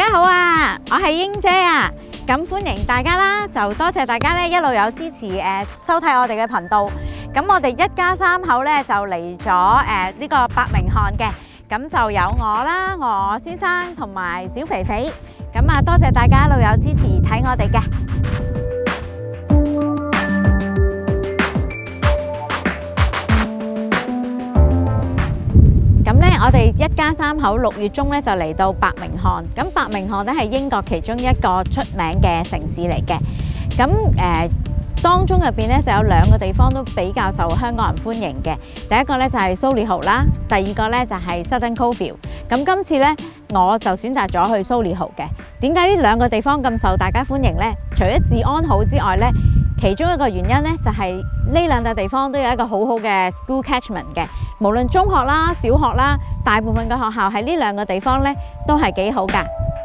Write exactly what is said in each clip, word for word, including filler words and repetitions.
家好啊，我係英姐啊，咁歡迎大家啦，就多謝大家咧一路有支持誒、呃、收睇我哋嘅頻道。咁我哋一家三口咧就嚟咗誒呢個伯明翰嘅，咁就有我啦，我先生同埋小肥肥。咁啊，多謝大家一路有支持睇我哋嘅。咁咧，我哋一家三口六月中咧就嚟到伯明翰。咁伯明翰咧係英國其中一個出名嘅城市嚟嘅。咁誒、呃、當中入邊咧就有兩個地方都比較受香港人歡迎嘅。第一個咧就係 Solihull 啦，第二個咧就係 Sutton Coldfield。咁今次咧我就選擇咗去 Solihull 嘅。點解呢兩個地方咁受大家歡迎呢？除咗治安好之外咧，其中一個原因咧就係呢兩笪地方都有一個好好嘅 school catchment 嘅，無論中學啦、小學啦，大部分嘅學校喺呢兩個地方咧都係幾好㗎。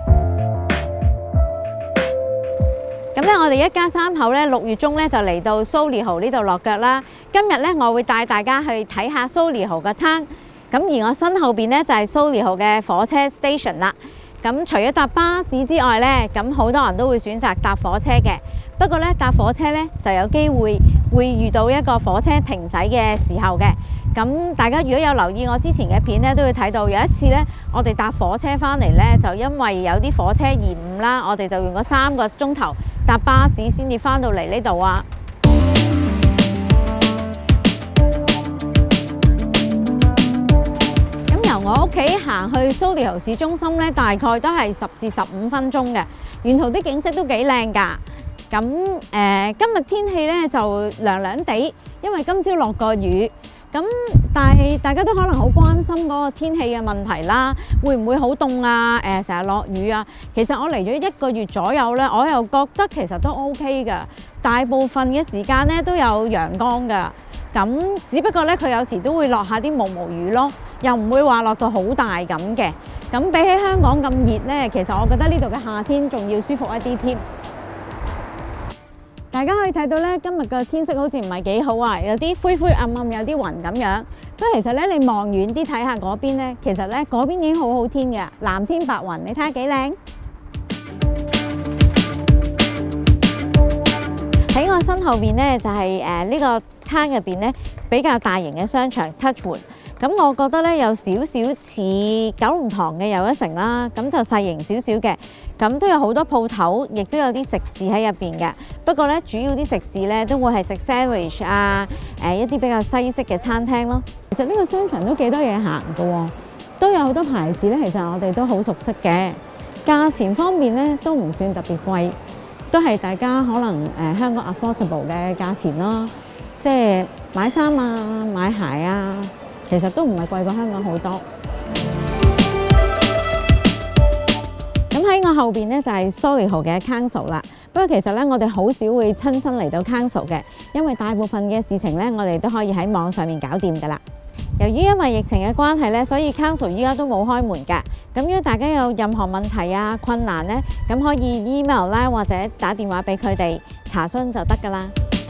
咁咧，我哋一家三口咧六月中咧就嚟到 Solihull 呢度落腳啦。今日咧，我會帶大家去睇下 Solihull 嘅 town。咁而我身後邊咧就係 Solihull 嘅火車 station 啦。咁除咗搭巴士之外咧，咁好多人都會選擇搭火車嘅。不過咧，搭火車咧就有機會會遇到一個火車停駛嘅時候嘅。咁大家如果有留意我之前嘅片咧，都會睇到有一次咧，我哋搭火車翻嚟咧，就因為有啲火車延誤啦，我哋就用咗三個鐘頭搭巴士先至翻到嚟呢度啊。由我屋企行去 Solihull 市中心咧，大概都係十至十五分鐘嘅。沿途啲景色都幾靚㗎。咁誒、呃，今日天氣咧就涼涼地，因為今朝落過雨。咁但係大家都可能好關心嗰個天氣嘅問題啦，會唔會好凍啊？誒、呃，成日落雨啊？其實我嚟咗一個月左右咧，我又覺得其實都 OK 㗎。大部分嘅時間咧都有陽光㗎。咁只不過咧，佢有時都會落下啲毛毛雨咯，又唔會話落到好大咁嘅。咁比起香港咁熱咧，其實我覺得呢度嘅夏天仲要舒服一啲添。大家可以睇到咧，今日嘅天色好似唔係幾好啊，有啲灰灰暗暗，有啲雲咁樣。不過其實咧，你望遠啲睇下嗰邊咧，其實咧嗰邊已經好好天嘅，藍天白雲，你睇下幾靚。喺我身後邊咧，就係誒呢個坑入邊咧比較大型嘅商場 Touchwood。咁我覺得咧有少少似九龍塘嘅又一城啦，咁就細型少少嘅，咁都有好多鋪頭，亦都有啲食肆喺入邊嘅。不過咧，主要啲食肆咧都會係食 sandwich 啊，誒一啲比較西式嘅餐廳咯。其實呢個商場都幾多嘢行㗎喎，都有好多牌子咧，其實我哋都好熟悉嘅。價錢方面咧都唔算特別貴，都係大家可能誒香港 affordable 嘅價錢咯。即係買衫啊、買鞋啊，其實都唔係貴過香港好多。咁喺我後邊咧就係 Solihull 嘅 Council 啦。不過其實咧，我哋好少會親身嚟到 Council 嘅，因為大部分嘅事情咧，我哋都可以喺網上面搞掂㗎啦。由於因為疫情嘅關係咧，所以 Council 依家都冇開門㗎。咁如果大家有任何問題啊、困難咧，咁可以 email 啦，或者打電話俾佢哋查詢就得㗎啦。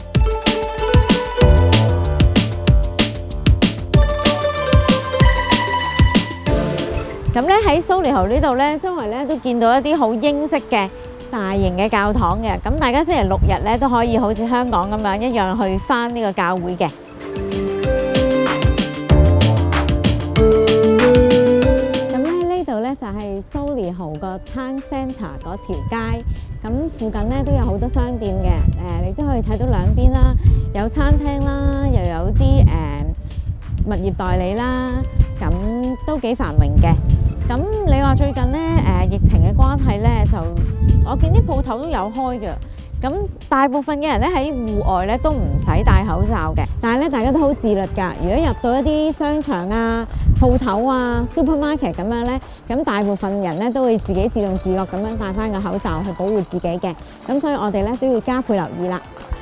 咁咧喺 Solihull呢度咧，周圍咧都見到一啲好英式嘅大型嘅教堂嘅。咁大家星期六日咧都可以好似香港咁樣一樣去返呢個教會嘅。咁咧呢度咧就係 Solihull 個 Town Centre 嗰條街。咁附近咧都有好多商店嘅。誒，你都可以睇到兩邊啦，有餐廳啦，又有啲誒物業代理啦，咁都幾繁榮嘅。咁你話最近咧誒疫情嘅關係咧，就我見啲鋪頭都有開嘅。咁大部分嘅人咧喺戶外咧都唔使戴口罩嘅，但係咧大家都好自律㗎。如果入到一啲商場啊、鋪頭啊、supermarket 咁樣咧，咁大部分人咧都會自己自動自覺咁樣戴翻個口罩去保護自己嘅。咁所以我哋咧都要加倍留意啦。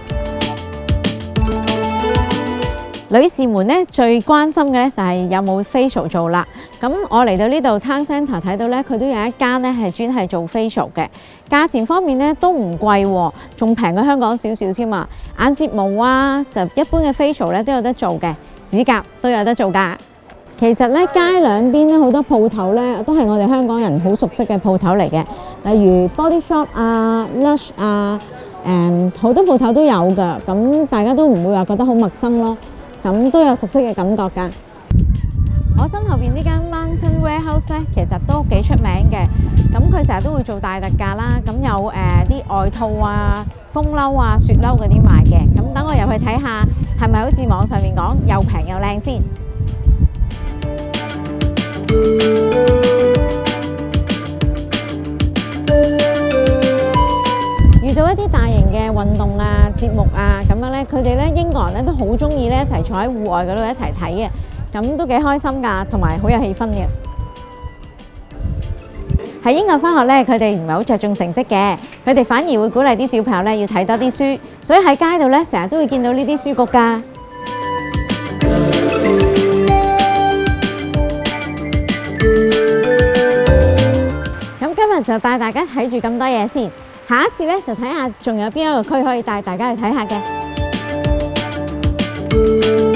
女士們咧最關心嘅咧就係有冇 facial 做啦。咁我嚟到呢度 Town Centre 睇到咧，佢都有一間咧係專係做 facial 嘅。價錢方面咧都唔貴喎，仲平過香港少少添啊！眼睫毛啊，就一般嘅 facial 咧都有得做嘅，指甲都有得做㗎。 其實咧，街兩邊咧好多鋪頭咧，都係我哋香港人好熟悉嘅鋪頭嚟嘅，例如 Body Shop 啊、Lush 啊，誒好多鋪頭都有㗎，咁大家都唔會話覺得好陌生咯，咁都有熟悉嘅感覺㗎。我身後邊呢間 Mountain Warehouse 咧，其實都幾出名嘅，咁佢成日都會做大特價啦，咁有誒啲外套啊、風褸啊、雪褸嗰啲賣嘅，咁等我入去睇下，係咪好似網上面講又平又靚先？遇到一啲大型嘅運動啊、節目啊咁樣咧，佢哋咧英國人咧都好中意咧一齊坐喺戶外嗰度一齊睇嘅，咁都幾開心㗎，同埋好有氣氛嘅。喺英國返學咧，佢哋唔係好着重成績嘅，佢哋反而會鼓勵啲小朋友咧要睇多啲書，所以喺街度咧成日都會見到呢啲書局㗎。咁今日就帶大家睇住咁多嘢先，下一次咧就睇下仲有邊一個區可以帶大家去睇下嘅。